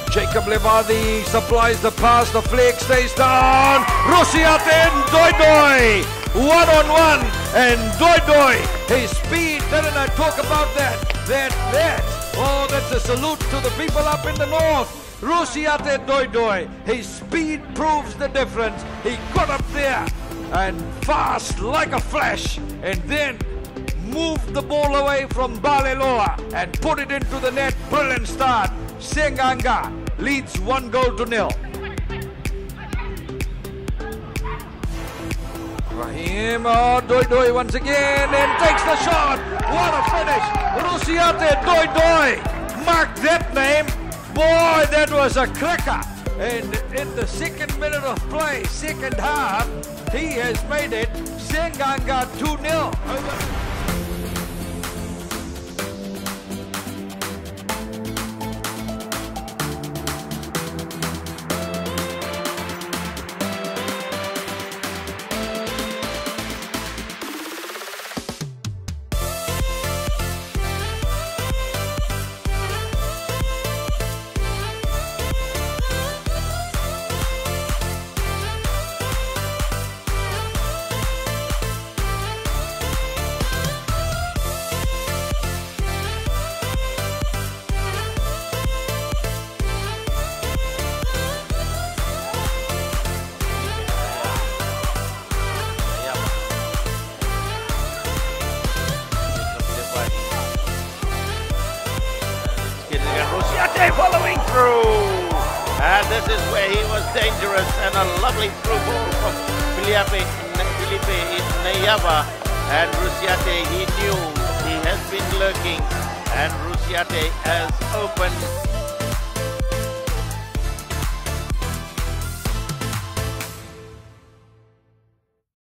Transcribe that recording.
Jacob Levadi supplies the pass, the flick stays down. Rusiate Doidoi, one-on-one, and Doidoi, his speed, didn't I talk about that? Oh, that's a salute to the people up in the north. Rusiate Doidoi, his speed proves the difference. He got up there and fast like a flash, and then moved the ball away from Baleloa and put it into the net. Brilliant start. Seaqaqa leads 1-0. Rahim Doidoi once again and takes the shot. What a finish. Rusiate Doidoi. Mark that name. Boy, that was a cracker. And in the second minute of play, second half, he has made it. Seaqaqa 2-0. Following through, and this is where he was dangerous, and a lovely through ball from Filipe Neyava, and Rusiate, he knew he has been lurking, and Rusiate has opened